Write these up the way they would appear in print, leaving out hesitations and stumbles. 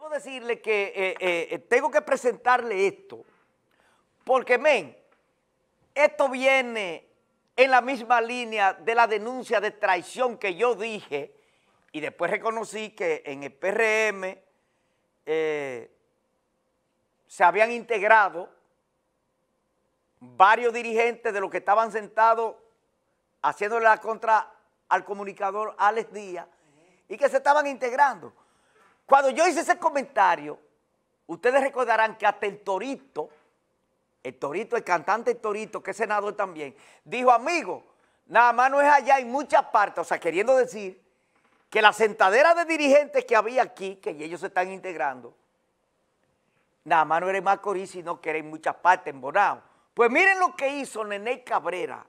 quiero decirle que tengo que presentarle esto, porque, esto viene en la misma línea de la denuncia de traición que yo dije, y después reconocí que en el PRM se habían integrado varios dirigentes de los que estaban sentados haciéndole la contra al comunicador Alex Díaz y que se estaban integrando. Cuando yo hice ese comentario, ustedes recordarán que hasta el Torito, el cantante Torito, que es senador también, dijo, amigo, nada más no es allá, en muchas partes, o sea, queriendo decir que la sentadera de dirigentes que había aquí, que ellos se están integrando, nada más no era en Macorís, sino que era en muchas partes, en Bonao. Pues miren lo que hizo Nene Cabrera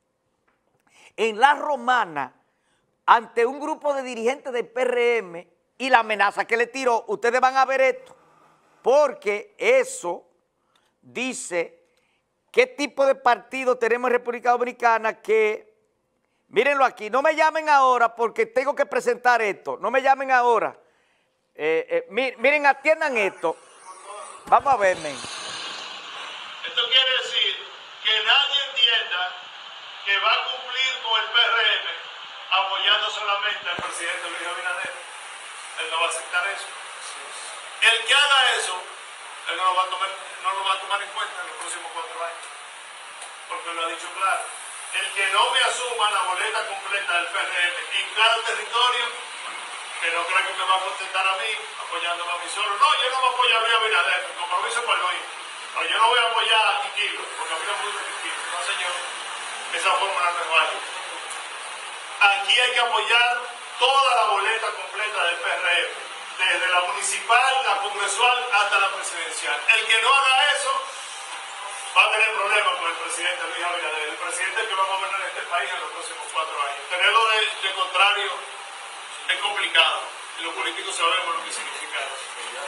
en La Romana ante un grupo de dirigentes del PRM y la amenaza que le tiró. Ustedes van a ver esto, porque eso dice qué tipo de partido tenemos en República Dominicana que, mírenlo aquí, no me llamen ahora porque tengo que presentar esto, no me llamen ahora. Miren, atiendan esto. Vamos a verme. Esto quiere decir que nadie entienda que va a cumplir con el PRM apoyando solamente al presidente Luis Abinader. Él no va a aceptar eso. El que haga eso, él no lo va a tomar en cuenta en los próximos 4 años. Porque lo ha dicho claro. El que no me asuma la boleta completa del PRM en cada territorio, que no crea que me va a contestar a mí, apoyándome a mí solo. No, yo no me apoyo a Luis Abinader, el compromiso con Luis. No, yo no voy a apoyar a Quiquilo, porque a mí no me gusta Quiquilo. No, señor, esa fórmula no es válida. Aquí hay que apoyar toda la boleta completa del PRM, desde la municipal, la congresual, hasta la presidencial. El que no haga eso va a tener problemas con el presidente Luis Abinader, el presidente que va a gobernar este país en los próximos 4 años. Tenerlo de contrario es complicado, y los políticos sabemos lo que significa eso.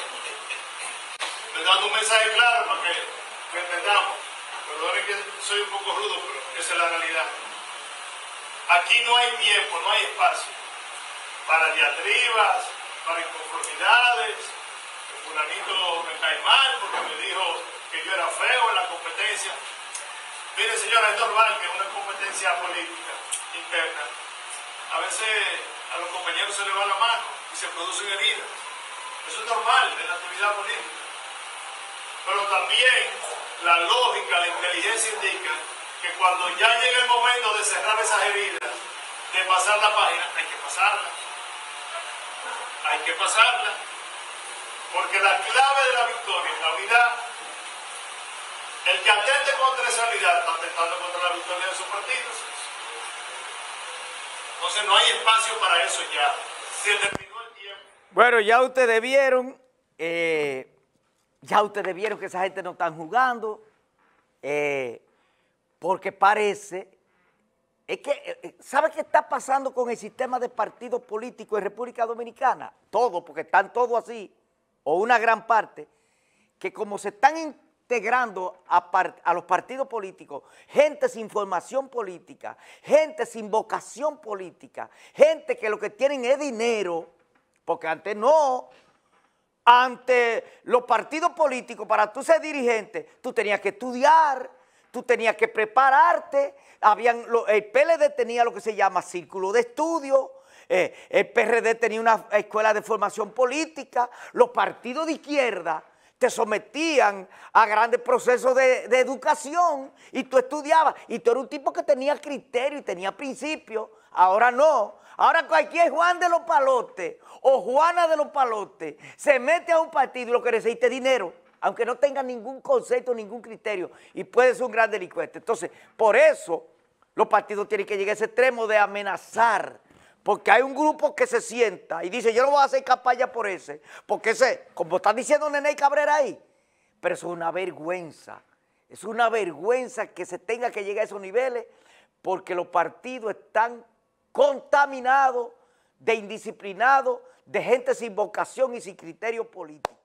Les dando un mensaje claro para que lo entendamos. Perdonen que soy un poco rudo, pero esa es la realidad. Aquí no hay tiempo, no hay espacio para diatribas, para inconformidades. El fulanito me cae mal porque me dijo que yo era feo en la competencia. Mire, señora, es normal que en una competencia política interna, a veces a los compañeros se les va la mano y se producen heridas. Eso es normal en la actividad política. Pero también la lógica, la inteligencia indica que cuando ya llega el momento de cerrar esas heridas, de pasar la página, hay que pasarla. Hay que pasarla. Porque la clave de la victoria en la unidad, el que atente contra esa unidad está atentando contra la victoria de sus partidos. Entonces no hay espacio para eso ya. Se terminó el tiempo. Bueno, ya ustedes vieron que esa gente no están jugando, porque parece, es que, ¿sabe qué está pasando con el sistema de partidos políticos en República Dominicana? Todo, porque están todos así, o una gran parte, que como se están integrando a los partidos políticos, gente sin formación política, gente sin vocación política, gente que lo que tienen es dinero, porque antes no. Ante los partidos políticos, para tú ser dirigente, tú tenías que estudiar, tú tenías que prepararte. El PLD tenía lo que se llama círculo de estudio, el PRD tenía una escuela de formación política, los partidos de izquierda te sometían a grandes procesos de educación y tú estudiabas, y tú eras un tipo que tenía criterio y tenía principios. Ahora no. Ahora cualquier Juan de los Palotes o Juana de los Palotes se mete a un partido y lo que necesita es dinero, aunque no tenga ningún concepto, ningún criterio, y puede ser un gran delincuente. Entonces, por eso los partidos tienen que llegar a ese extremo de amenazar, porque hay un grupo que se sienta y dice, yo no voy a hacer campaña por ese, porque ese, como está diciendo Nene Cabrera ahí, pero eso es una vergüenza que se tenga que llegar a esos niveles, porque los partidos están contaminados de indisciplinados, de gente sin vocación y sin criterio político.